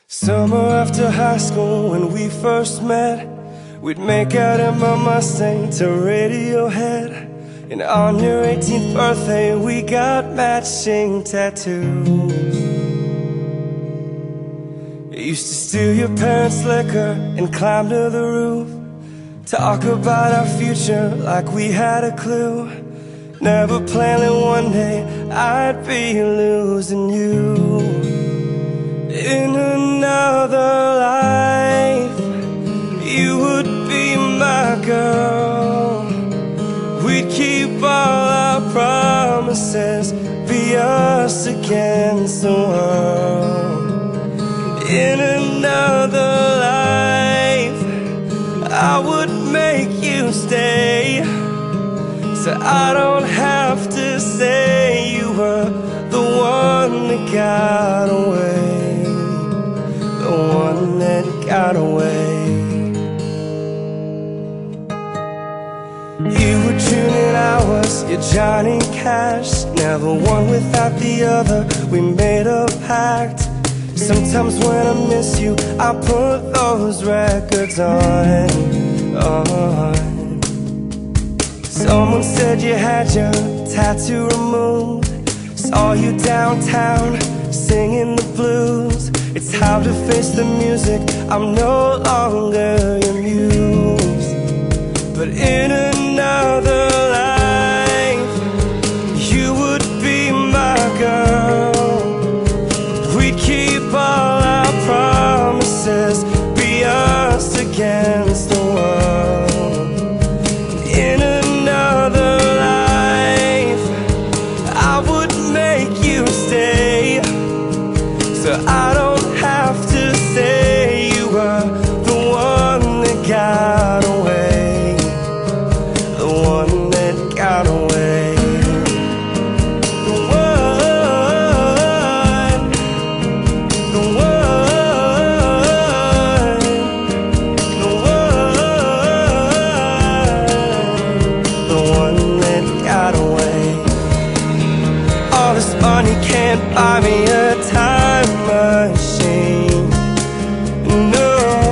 Summer after high school when we first met, we'd make out in my Mustang to Radiohead. And on your 18th birthday we got matching tattoos. I used to steal your parents' liquor and climb to the roof, talk about our future like we had a clue, never planning one day I'd be losing you. In another life, you would be my girl. We'd keep all our promises, be us against the world. In another life, I would make you stay, so I don't have to say you were the one that got away. The one that got away. You were June and I was your Johnny Cash, never one without the other, we made a pact. Sometimes when I miss you, I put those records on. Someone said you had your tattoo removed, saw you downtown singing the blues. It's hard to face the music, I'm no longer your muse. But in another life, you would be my girl. We'd keep all our promises, be us against the world. In another life, I would make you stay, so I don't have to say you were the one that got away. The one that got away. The one. The one. The one. The one that got away. All this money can't buy me a time machine. No,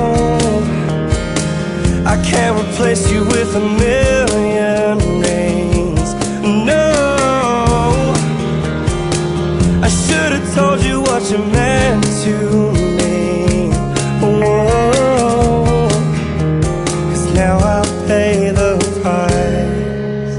I can't replace you with a million rings. No, I should have told you what you meant to me. Oh, 'cause now I'll pay the price.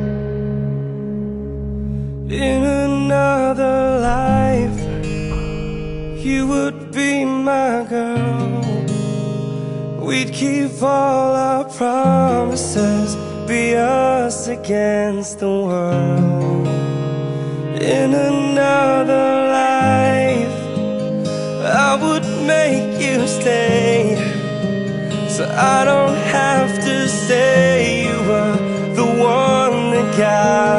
In another life, you would be my girl. We'd keep all our promises, be us against the world. In another life, I would make you stay, so I don't have to say you were the one that got